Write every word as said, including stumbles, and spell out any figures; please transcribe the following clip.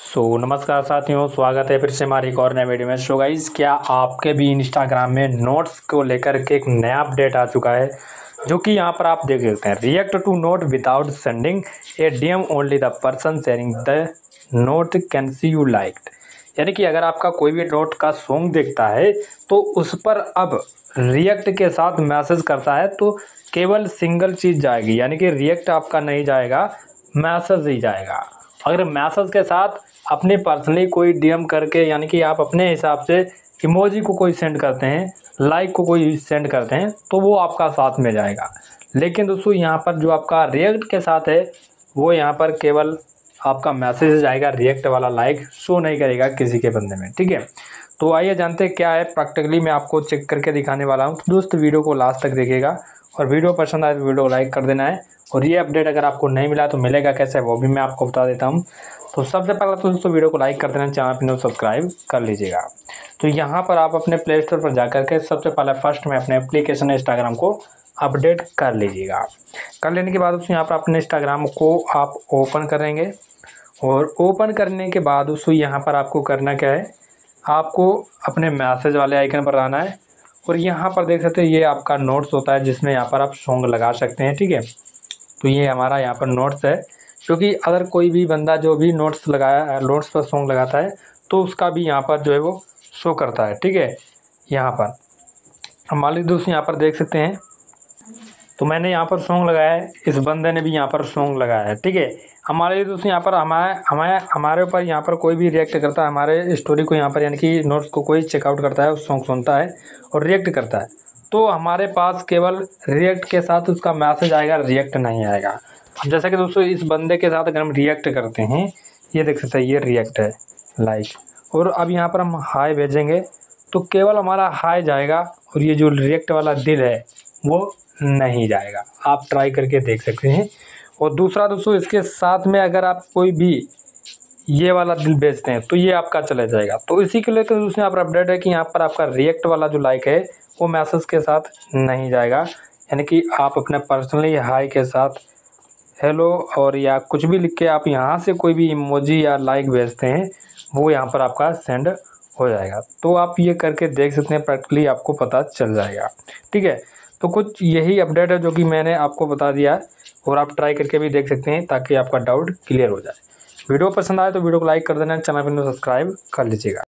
सो नमस्कार साथियों, स्वागत है फिर से हमारी एक और नए वीडियो में। सो गाइस, क्या आपके भी इंस्टाग्राम में नोट्स को लेकर के एक नया अपडेट आ चुका है, जो कि यहाँ पर आप देख सकते हैं। React to note without sending a DM, only the person sharing the note can see you liked. यानी कि अगर आपका कोई भी नोट का सॉन्ग देखता है तो उस पर अब रिएक्ट के साथ मैसेज करता है तो केवल सिंगल चीज़ जाएगी, यानी कि रिएक्ट आपका नहीं जाएगा, मैसेज ही जाएगा। अगर मैसेज के साथ अपने पर्सनली कोई डीएम करके, यानी कि आप अपने हिसाब से इमोजी को कोई सेंड करते हैं, लाइक को कोई सेंड करते हैं, तो वो आपका साथ में जाएगा। लेकिन दोस्तों यहाँ पर जो आपका रिएक्ट के साथ है वो यहाँ पर केवल आपका मैसेज जाएगा, रिएक्ट वाला लाइक शो नहीं करेगा किसी के बंदे में। ठीक है, तो आइए जानते हैं क्या है। प्रैक्टिकली मैं आपको चेक करके दिखाने वाला हूँ, तो दोस्त वीडियो को लास्ट तक देखिएगा और वीडियो पसंद आए तो वीडियो को लाइक कर देना है। और ये अपडेट अगर आपको नहीं मिला तो मिलेगा कैसे, वो भी मैं आपको बता देता हूँ। तो सबसे पहले तो दोस्तों वीडियो को लाइक कर देना, चैनल पर सब्सक्राइब कर लीजिएगा। तो यहाँ पर आप अपने प्ले स्टोर पर जाकर के सबसे पहले फर्स्ट में अपने एप्लीकेशन इंस्टाग्राम को अपडेट कर लीजिएगा। कर लेने के बाद दोस्तों यहाँ पर अपने इंस्टाग्राम को आप ओपन करेंगे और ओपन करने के बाद दोस्तों यहाँ पर आपको करना क्या है, आपको अपने मैसेज वाले आइकन पर आना है और यहाँ पर देख सकते हैं ये आपका नोट्स होता है, जिसमें यहाँ पर आप सॉन्ग लगा सकते हैं। ठीक है, तो ये हमारा यहाँ पर नोट्स है, क्योंकि अगर कोई भी बंदा जो भी नोट्स लगाया नोट्स पर सॉन्ग लगाता है तो उसका भी यहाँ पर जो है वो शो करता है। ठीक है, यहाँ पर मान लीजिए दोस्तों यहाँ पर देख सकते हैं, तो मैंने यहाँ पर सॉन्ग लगाया है, इस बंदे ने भी यहाँ पर सॉन्ग लगाया है। ठीक है, हमारे दोस्तों यहाँ पर हमारे हमारे हमारे ऊपर यहाँ पर कोई भी रिएक्ट करता है हमारे स्टोरी को, यहाँ पर यानी कि नोट्स को कोई चेकआउट करता है, उस सॉन्ग सुनता है और रिएक्ट करता है, तो हमारे पास केवल रिएक्ट के साथ उसका मैसेज आएगा, रिएक्ट नहीं आएगा। अब जैसा कि दोस्तों इस बंदे के साथ अगर हम रिएक्ट करते हैं, ये देख सकते हैं ये रिएक्ट है, लाइक, और अब यहाँ पर हम हाय भेजेंगे तो केवल हमारा हाय जाएगा और ये जो रिएक्ट वाला दिल है वो नहीं जाएगा। आप ट्राई करके देख सकते हैं। और दूसरा दोस्तों, इसके साथ में अगर आप कोई भी ये वाला दिल भेजते हैं तो ये आपका चला जाएगा। तो इसी के लिए तो दोस्तों यहाँ पर अपडेट है कि यहाँ पर आपका रिएक्ट वाला जो लाइक है वो मैसेज के साथ नहीं जाएगा, यानी कि आप अपने पर्सनली हाय के साथ हेलो और या कुछ भी लिख के आप यहाँ से कोई भी इमोजी या लाइक भेजते हैं वो यहाँ पर आपका सेंड हो जाएगा। तो आप ये करके देख सकते हैं, प्रैक्टिकली आपको पता चल जाएगा। ठीक है, तो कुछ यही अपडेट है जो कि मैंने आपको बता दिया है और आप ट्राई करके भी देख सकते हैं ताकि आपका डाउट क्लियर हो जाए। वीडियो पसंद आए तो वीडियो को लाइक कर देना, चैनल पर सब्सक्राइब कर लीजिएगा।